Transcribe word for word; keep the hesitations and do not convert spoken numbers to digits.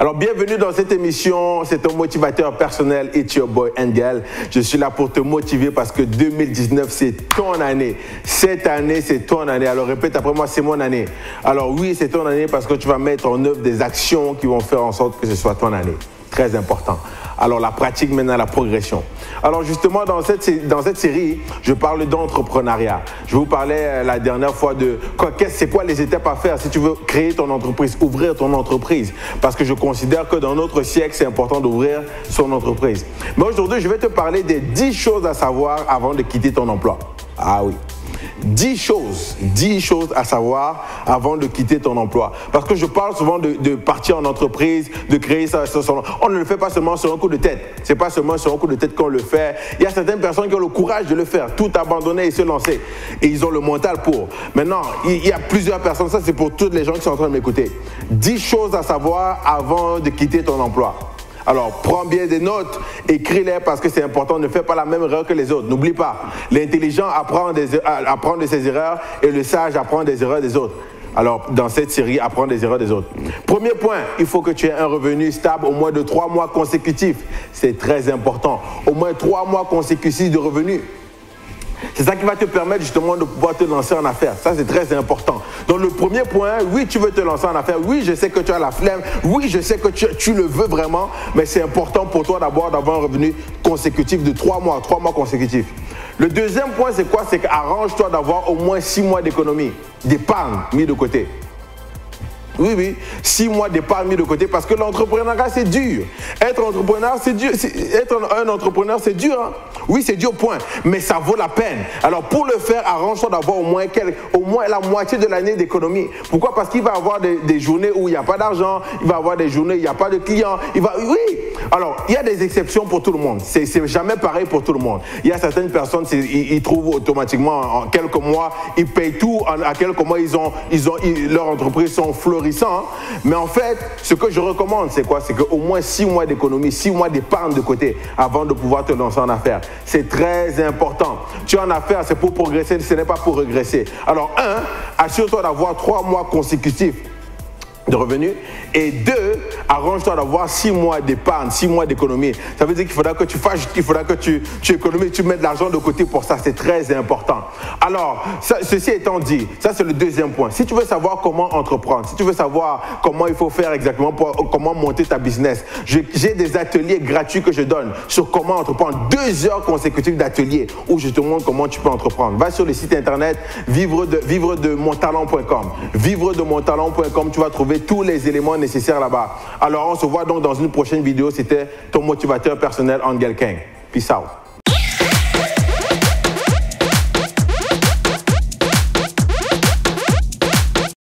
Alors, bienvenue dans cette émission. C'est un motivateur personnel, It's your boy Angel. Je suis là pour te motiver parce que deux mille dix-neuf, c'est ton année. Cette année, c'est ton année. Alors, répète après moi, c'est mon année. Alors, oui, c'est ton année parce que tu vas mettre en œuvre des actions qui vont faire en sorte que ce soit ton année. Très important. Alors, la pratique mène à la progression. Alors, justement, dans cette, dans cette série, je parle d'entrepreneuriat. Je vous parlais la dernière fois de quoi, c'est quoi les étapes à faire si tu veux créer ton entreprise, ouvrir ton entreprise. Parce que je considère que dans notre siècle, c'est important d'ouvrir son entreprise. Mais aujourd'hui, je vais te parler des dix choses à savoir avant de quitter ton emploi. Ah oui. dix choses, dix choses à savoir avant de quitter ton emploi. Parce que je parle souvent de, de partir en entreprise, de créer ça, ça, ça. On ne le fait pas seulement sur un coup de tête. Ce n'est pas seulement sur un coup de tête qu'on le fait. Il y a certaines personnes qui ont le courage de le faire, tout abandonner et se lancer. Et ils ont le mental pour. Maintenant, il y a plusieurs personnes, ça c'est pour toutes les gens qui sont en train de m'écouter. dix choses à savoir avant de quitter ton emploi. Alors, prends bien des notes, écris-les parce que c'est important, ne fais pas la même erreur que les autres. N'oublie pas, l'intelligent apprend, des, apprend de ses erreurs et le sage apprend des erreurs des autres. Alors, dans cette série, apprends des erreurs des autres. Premier point, il faut que tu aies un revenu stable au moins de trois mois consécutifs. C'est très important. Au moins trois mois consécutifs de revenus. C'est ça qui va te permettre justement de pouvoir te lancer en affaires. Ça, c'est très important. Donc, le premier point, oui, tu veux te lancer en affaires. Oui, je sais que tu as la flemme. Oui, je sais que tu, tu le veux vraiment. Mais c'est important pour toi d'abord d'avoir un revenu consécutif de trois mois, trois mois consécutifs. Le deuxième point, c'est quoi? C'est qu'arrange-toi d'avoir au moins six mois d'économie, d'épargne mis de côté. Oui, oui, six mois d'épargne mis de côté parce que l'entrepreneuriat, c'est dur. Être entrepreneur, c'est dur. Être un entrepreneur, c'est dur. Hein? Oui, c'est dur, point. Mais ça vaut la peine. Alors, pour le faire, arrange-toi d'avoir au moins, quel, au moins la moitié de l'année d'économie. Pourquoi? Parce qu'il va y avoir des, des journées où il n'y a pas d'argent. Il va y avoir des journées où il n'y a pas de clients. Il va, oui. Alors, il y a des exceptions pour tout le monde. C'est jamais pareil pour tout le monde. Il y a certaines personnes, ils, ils trouvent automatiquement en quelques mois, ils payent tout. En, à quelques mois, ils ont, ils ont, ils, leur entreprise sont florissants. Mais en fait, ce que je recommande, c'est quoi? C'est qu'au moins six mois d'économie, six mois d'épargne de côté avant de pouvoir te lancer en affaires. C'est très important. Tu es en affaires, c'est pour progresser, ce n'est pas pour régresser. Alors, un, assure-toi d'avoir trois mois consécutifs de revenus. Et deux, arrange-toi d'avoir six mois d'épargne, six mois d'économie. Ça veut dire qu'il faudra que tu fasses, il faudra que tu, tu économises, tu mets de l'argent de côté pour ça. C'est très important. Alors, ça, ceci étant dit, ça c'est le deuxième point. Si tu veux savoir comment entreprendre, si tu veux savoir comment il faut faire exactement pour comment monter ta business, j'ai des ateliers gratuits que je donne sur comment entreprendre. Deux heures consécutives d'ateliers où je te montre comment tu peux entreprendre. Va sur le site internet vivre de, vivre de mon talent point com. vivre de mon talent point com, tu vas trouver tous les éléments nécessaires là-bas. Alors, on se voit donc dans une prochaine vidéo. C'était ton motivateur personnel, Angel King. Peace out.